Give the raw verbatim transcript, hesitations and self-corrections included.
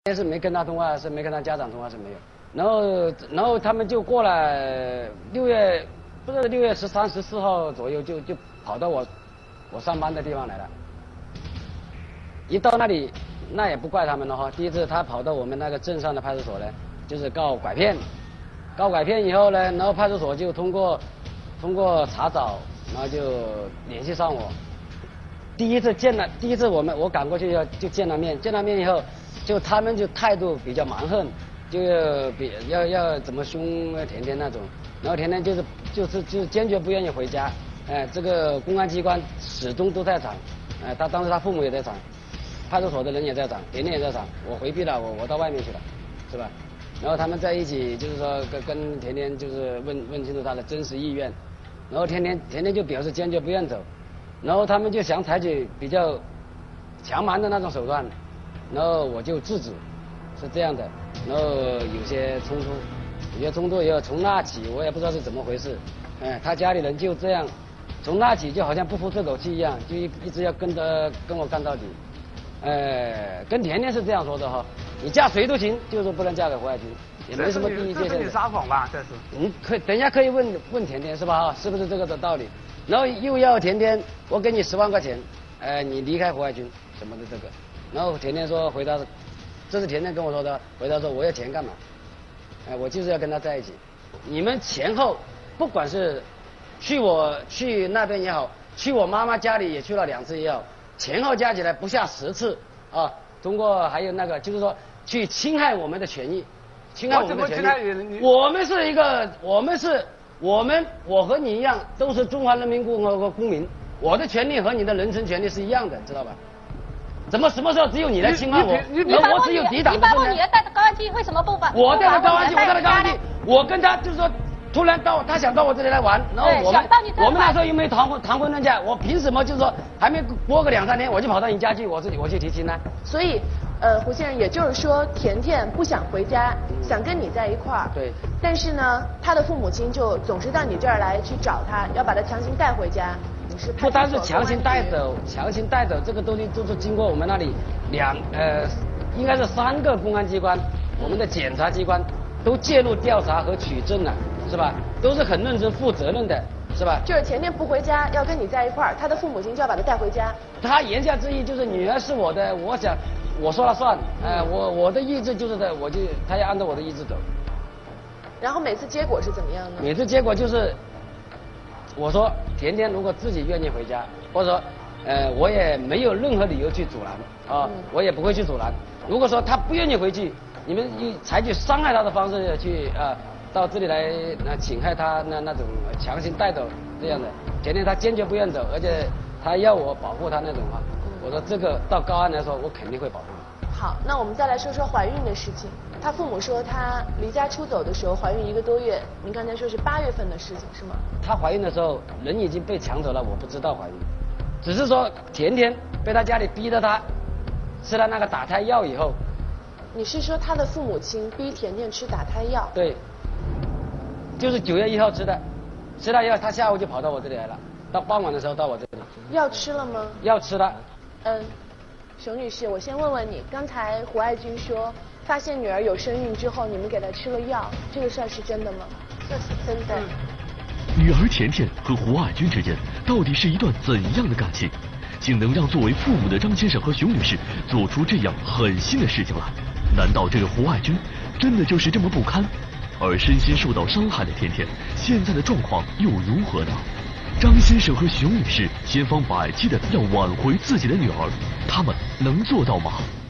是没跟他通话，是没跟他家长通话是没有。然后，然后他们就过来六月，不是六月十三、十四号左右就就跑到我我上班的地方来了。一到那里，那也不怪他们了哈。第一次他跑到我们那个镇上的派出所呢，就是告拐骗，告拐骗以后呢，然后派出所就通过通过查找，然后就联系上我。第一次见了，第一次我们我赶过去要就见了面，见了面以后。就他们就态度比较蛮横，就要比要要怎么凶甜甜那种，然后甜甜就是就是就是坚决不愿意回家，哎，这个公安机关始终都在场，哎，他当时他父母也在场，派出所的人也在场，甜甜也在场，我回避了，我我到外面去了，是吧？然后他们在一起就是说跟跟甜甜就是问问清楚他的真实意愿，然后甜甜甜甜就表示坚决不愿走，然后他们就想采取比较强蛮的那种手段。然后我就制止，是这样的，然后有些冲突，有些冲突以后，从那起我也不知道是怎么回事，哎，他家里人就这样，从那起就好像不服这口气一样，就一一直要跟着跟我干到底，呃，跟甜甜是这样说的哈，你嫁谁都行，就是不能嫁给胡海军，也没什么第一界限。 这是你撒谎吧？这是。 嗯，可以，等一下可以问问甜甜是吧？哈，是不是这个的道理？然后又要甜甜，我给你十万块钱，呃，你离开胡海军什么的这个。然后甜甜说回答，这是甜甜跟我说的，回答说我要钱干嘛？哎，我就是要跟他在一起。你们前后不管是去我去那边也好，去我妈妈家里也去了两次也好，前后加起来不下十次啊。通过还有那个就是说去侵害我们的权益，侵害我们的权益。我们是一个，我们是我们我和你一样都是中华人民共和国公民，我的权利和你的人身权利是一样的，知道吧？怎么什么时候只有你来侵犯我？而我只有抵挡的不能。 你把我女儿带到高安区，为什么不把？ 我带到高安区，我带到高安区，我跟他就是说，突然到他想到我这里来玩，然后我们我们那时候又没谈婚谈婚论嫁，我凭什么就是说还没过个两三天我就跑到你家去，我自己我去提亲呢？ 所以，呃，胡先生，也就是说，甜甜不想回家，想跟你在一块儿。 对。 但是呢，他的父母亲就总是到你这儿来去找他，要把他强行带回家。 不单是强行带走，强行带走这个东西都是经过我们那里两呃，应该是三个公安机关，我们的检察机关都介入调查和取证了，是吧？都是很认真负责任的，是吧？ 就是甜甜不回家，要跟你在一块儿，他的父母亲就要把他带回家。 他言下之意就是女儿是我的，我想我说了算，呃，我我的意志就是的，我就他要按照我的意志走。 然后每次结果是怎么样呢？ 每次结果就是。我说甜甜如果自己愿意回家，或者说，呃，我也没有任何理由去阻拦啊，嗯、我也不会去阻拦。如果说他不愿意回去，你们采取伤害他的方式去啊，到这里来那侵害他那那种强行带走这样的，甜甜他坚决不愿走，而且他要我保护他那种话，嗯、我说这个到高安来说，我肯定会保护你。 好，那我们再来说说怀孕的事情。他父母说他离家出走的时候怀孕一个多月，您刚才说是八月份的事情是吗？ 她怀孕的时候人已经被抢走了，我不知道怀孕，只是说甜甜被他家里逼着她吃了那个打胎药以后。 你是说他的父母亲逼甜甜吃打胎药？ 对，就是九月一号吃的，吃了以后他下午就跑到我这里来了，到傍晚的时候到我这里。 药吃了吗？ 药吃了。 嗯，熊女士，我先问问你，刚才胡爱军说发现女儿有身孕之后，你们给她吃了药，这个事儿是真的吗？ 这是真的。 女儿甜甜和胡爱军之间到底是一段怎样的感情，竟能让作为父母的张先生和熊女士做出这样狠心的事情来？难道这个胡爱军真的就是这么不堪？而身心受到伤害的甜甜，现在的状况又如何呢？张先生和熊女士千方百计的要挽回自己的女儿，他们能做到吗？